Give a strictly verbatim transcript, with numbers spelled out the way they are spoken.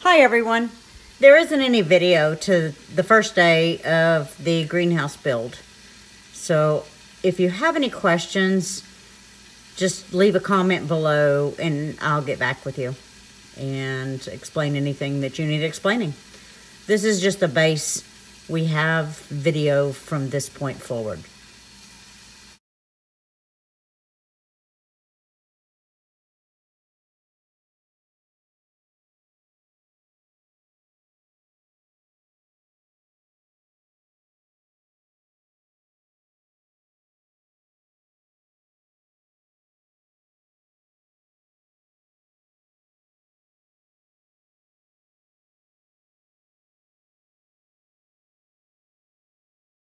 Hi everyone. There isn't any video to the first day of the greenhouse build. So if you have any questions, just leave a comment below and I'll get back with you and explain anything that you need explaining. This is just a base. We have video from this point forward.